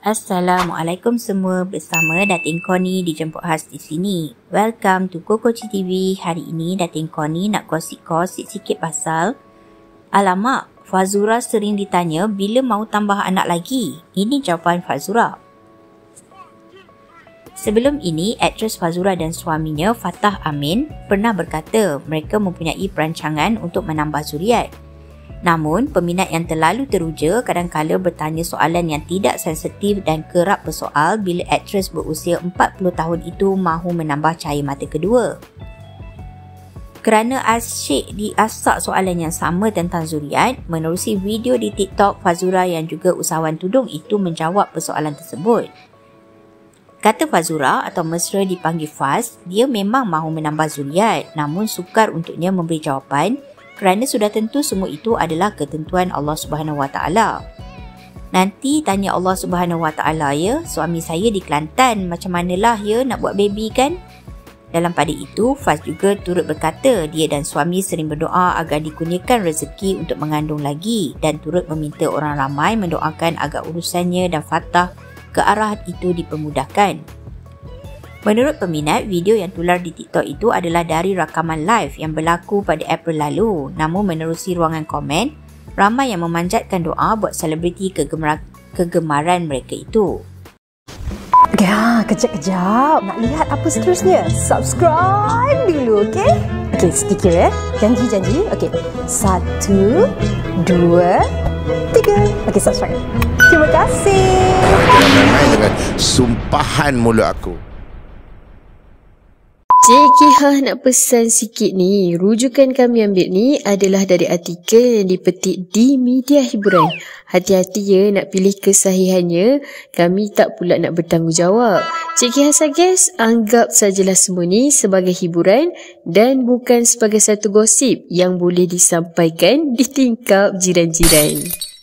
Assalamualaikum semua, bersama Datin Connie dijemput khas di sini. Welcome to Kokoci TV. Hari ini Datin Connie nak kongsi sikit pasal alamak, Fazura sering ditanya bila mau tambah anak lagi. Ini jawapan Fazura. Sebelum ini, aktris Fazura dan suaminya Fatah Amin pernah berkata mereka mempunyai perancangan untuk menambah zuriat. Namun, peminat yang terlalu teruja kadang-kala bertanya soalan yang tidak sensitif dan kerap bersoal bila aktris berusia 40 tahun itu mahu menambah cahaya mata kedua. Kerana asyik diasak soalan yang sama tentang zuriat, menerusi video di TikTok, Fazura yang juga usahawan tudung itu menjawab persoalan tersebut. Kata Fazura atau mesra dipanggil Faz, dia memang mahu menambah zuriat namun sukar untuknya memberi jawapan kerana sudah tentu semua itu adalah ketentuan Allah Subhanahu Wa Taala. Nanti tanya Allah Subhanahu Wa Taala ya, suami saya di Kelantan, macam manalah ya nak buat baby kan? Dalam pada itu, Faz juga turut berkata dia dan suami sering berdoa agar dikurniakan rezeki untuk mengandung lagi dan turut meminta orang ramai mendoakan agar urusannya dan Fatah ke arah itu dipermudahkan. Menurut peminat, video yang tular di TikTok itu adalah dari rakaman live yang berlaku pada April lalu. Namun menerusi ruangan komen, ramai yang memanjatkan doa buat selebriti kegemaran mereka itu. Ya, kejap-kejap. Nak lihat apa seterusnya? Subscribe dulu, okey? Okey, sedikit ya. Janji. Okey. 1, 2, 3. Okey, subscribe. Terima kasih. Jangan main-main dengan sumpahan mulut aku. Cik Kihah nak pesan sikit ni. Rujukan kami ambil ni adalah dari artikel yang dipetik di media hiburan. Hati-hati ya nak pilih kesahihannya. Kami tak pula nak bertanggungjawab. Cik Kihah suggest anggap sajalah semua ni sebagai hiburan dan bukan sebagai satu gosip yang boleh disampaikan di tingkap jiran-jiran.